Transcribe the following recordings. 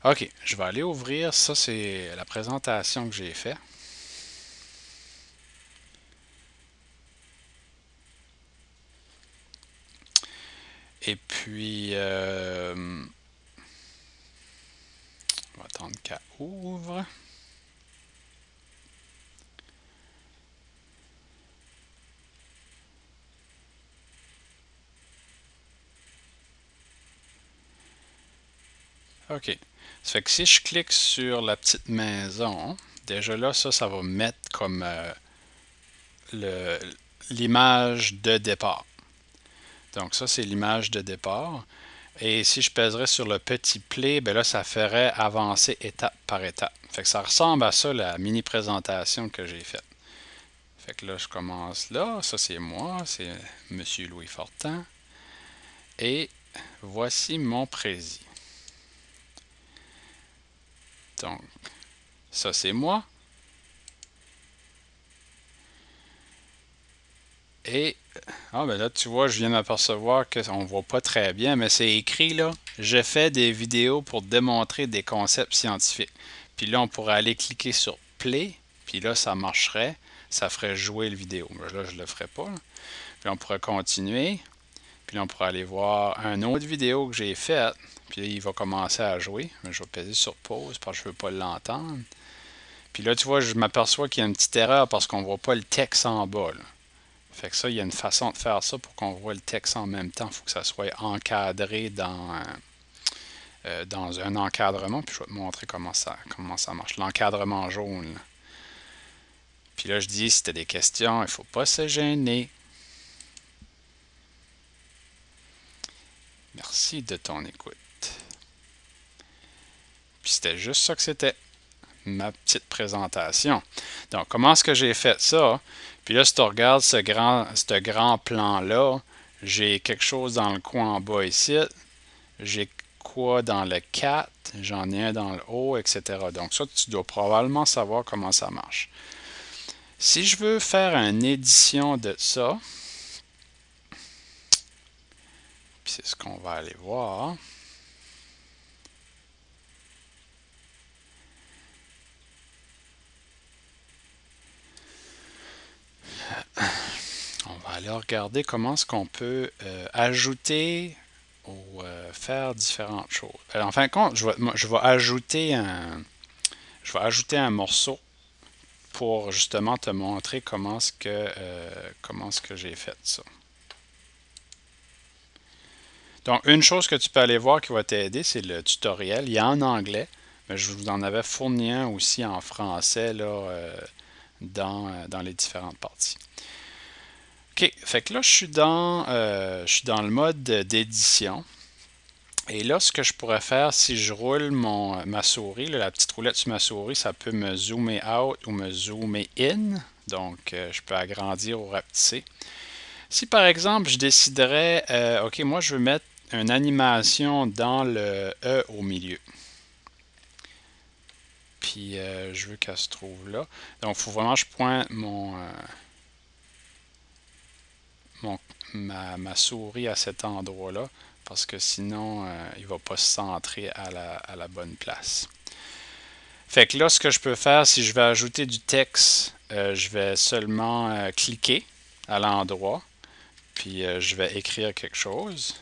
OK, je vais aller ouvrir. Ça, c'est la présentation que j'ai faite. Et puis, on va attendre qu'elle ouvre. OK. Ça fait que si je clique sur la petite maison, déjà là, ça va mettre comme le- l'image de départ. Donc ça, c'est l'image de départ. Et si je pèserais sur le petit play, ben là, ça ferait avancer étape par étape. Fait que ça ressemble à ça, la mini présentation que j'ai faite. Fait que là, je commence là. Ça, c'est moi, c'est Monsieur Louis Fortin. Et voici mon prési. Donc, ça, c'est moi. Et, ah ben là, tu vois, je viens d'apercevoir qu'on ne voit pas très bien, mais c'est écrit là. Je fais des vidéos pour démontrer des concepts scientifiques. Puis là, on pourrait aller cliquer sur Play, puis là, ça marcherait. Ça ferait jouer le vidéo. Mais là, je ne le ferai pas, là. Puis on pourrait continuer. Puis là, on pourrait aller voir une autre vidéo que j'ai faite. Puis là, il va commencer à jouer. Mais je vais peser sur pause parce que je ne veux pas l'entendre. Puis là, tu vois, je m'aperçois qu'il y a une petite erreur parce qu'on ne voit pas le texte en bas, là. Fait que ça, il y a une façon de faire ça pour qu'on voit le texte en même temps. Il faut que ça soit encadré dans un encadrement. Puis je vais te montrer comment ça marche. L'encadrement jaune, là. Puis là, je dis, si tu as des questions, il ne faut pas se gêner. Merci de ton écoute. Puis c'était juste ça que c'était, ma petite présentation. Donc, comment est-ce que j'ai fait ça? Puis là, si tu regardes ce grand plan-là, j'ai quelque chose dans le coin en bas ici. J'ai quoi dans le 4, j'en ai un dans le haut, etc. Donc ça, tu dois probablement savoir comment ça marche. Si je veux faire une édition de ça, puis c'est ce qu'on va aller voir. On va aller regarder comment est-ce qu'on peut ajouter ou faire différentes choses. En fin de compte, je vais je vais ajouter un morceau pour justement te montrer comment est-ce que j'ai fait ça. Donc, une chose que tu peux aller voir qui va t'aider, c'est le tutoriel. Il est en anglais, mais je vous en avais fourni un aussi en français là, dans les différentes parties. OK, fait que là, je suis dans le mode d'édition. Et là, ce que je pourrais faire, si je roule ma souris, là, la petite roulette sur ma souris, ça peut me zoomer out ou me zoomer in. Donc, je peux agrandir ou rapetisser. Si par exemple, je déciderais, OK, moi, je veux mettre une animation dans le E au milieu. Puis, je veux qu'elle se trouve là. Donc, il faut vraiment que je pointe mon, ma souris à cet endroit-là parce que sinon, il ne va pas se centrer à la bonne place. Fait que là, ce que je peux faire, si je vais ajouter du texte, je vais seulement cliquer à l'endroit, puis je vais écrire quelque chose.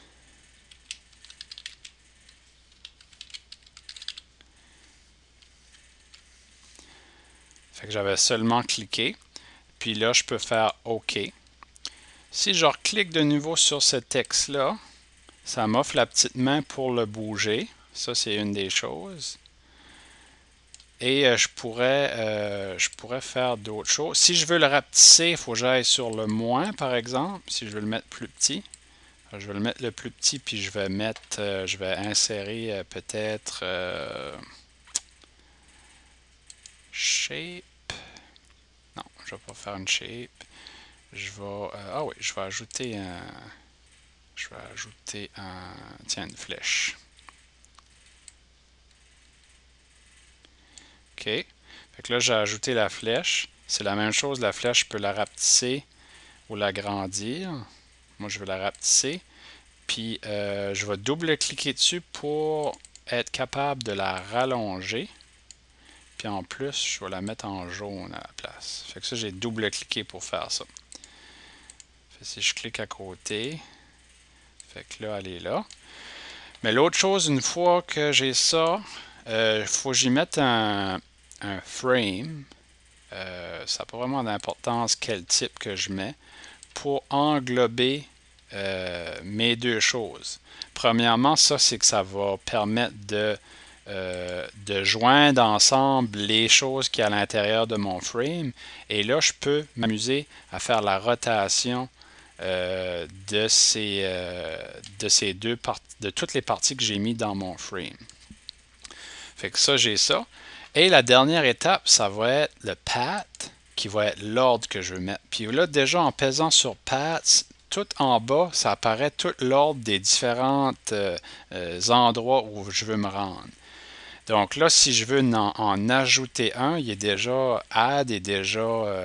Fait que j'avais seulement cliqué, puis là, je peux faire OK. Si je reclique de nouveau sur ce texte-là, ça m'offre la petite main pour le bouger. Ça, c'est une des choses. Et je pourrais faire d'autres choses. Si je veux le rapetisser, il faut que j'aille sur le moins, par exemple. Si je veux le mettre plus petit, je vais le mettre le plus petit, puis je vais insérer peut-être shape. Non, je vais pas faire une shape. Ah oui, je vais ajouter tiens, une flèche. OK. Fait que là, j'ai ajouté la flèche. C'est la même chose, la flèche, je peux la rapetisser ou l'agrandir. Moi, je vais la rapetisser. Puis, je vais double-cliquer dessus pour être capable de la rallonger. Puis en plus, je vais la mettre en jaune à la place. Fait que ça, j'ai double-cliqué pour faire ça. Fait que si je clique à côté, fait que là, elle est là. Mais l'autre chose, une fois que j'ai ça, il faut que j'y mette un frame. Ça n'a pas vraiment d'importance quel type que je mets pour englober mes deux choses. Premièrement, ça, c'est que ça va permettre de joindre ensemble les choses qui sont à l'intérieur de mon frame. Et là, je peux m'amuser à faire la rotation de ces deux parties, de toutes les parties que j'ai mis dans mon frame. Fait que ça, j'ai ça. Et la dernière étape, ça va être le path, qui va être l'ordre que je veux mettre. Puis là, déjà, en pesant sur path, tout en bas, ça apparaît tout l'ordre des différents endroits où je veux me rendre. Donc là, si je veux en ajouter un, il est déjà add est déjà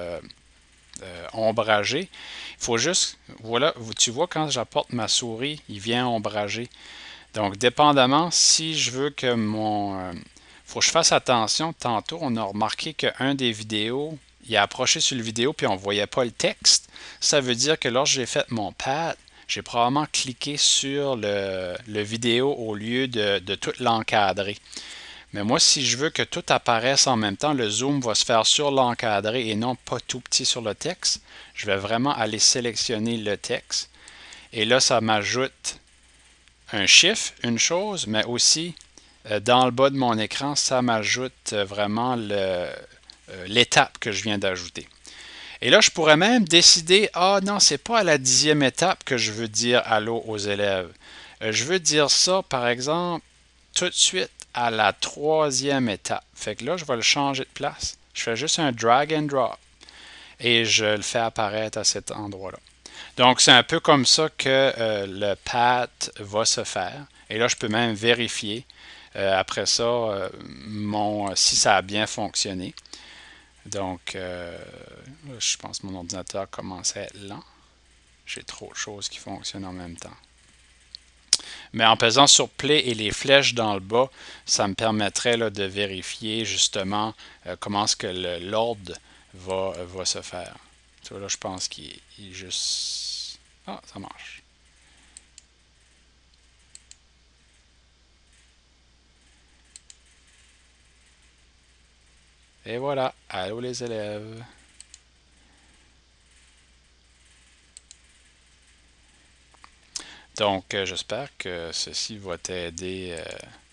ombragé. Il faut juste, voilà, tu vois quand j'apporte ma souris, il vient ombrager. Donc, dépendamment, si je veux que faut que je fasse attention. Tantôt, on a remarqué qu'un des vidéos, il a approché sur le vidéo puis on ne voyait pas le texte. Ça veut dire que lorsque j'ai fait mon pad, j'ai probablement cliqué sur le vidéo au lieu de tout l'encadrer. Mais moi, si je veux que tout apparaisse en même temps, le zoom va se faire sur l'encadré et non pas tout petit sur le texte. Je vais vraiment aller sélectionner le texte. Et là, ça m'ajoute un chiffre, une chose, mais aussi dans le bas de mon écran, ça m'ajoute vraiment l'étape que je viens d'ajouter. Et là, je pourrais même décider, ah non, c'est pas à la 10e étape que je veux dire allô aux élèves. Je veux dire ça, par exemple, tout de suite à la 3e étape. Fait que là, je vais le changer de place. Je fais juste un drag and drop et je le fais apparaître à cet endroit-là. Donc, c'est un peu comme ça que le path va se faire. Et là, je peux même vérifier après ça si ça a bien fonctionné. Donc, je pense que mon ordinateur commence à être lent. J'ai trop de choses qui fonctionnent en même temps. Mais en pesant sur Play et les flèches dans le bas, ça me permettrait là, de vérifier justement comment est-ce que l'ordre va se faire. Tu vois, là, je pense qu'il est juste... Ah, ça marche. Et voilà. Allô les élèves. Donc, j'espère que ceci va t'aider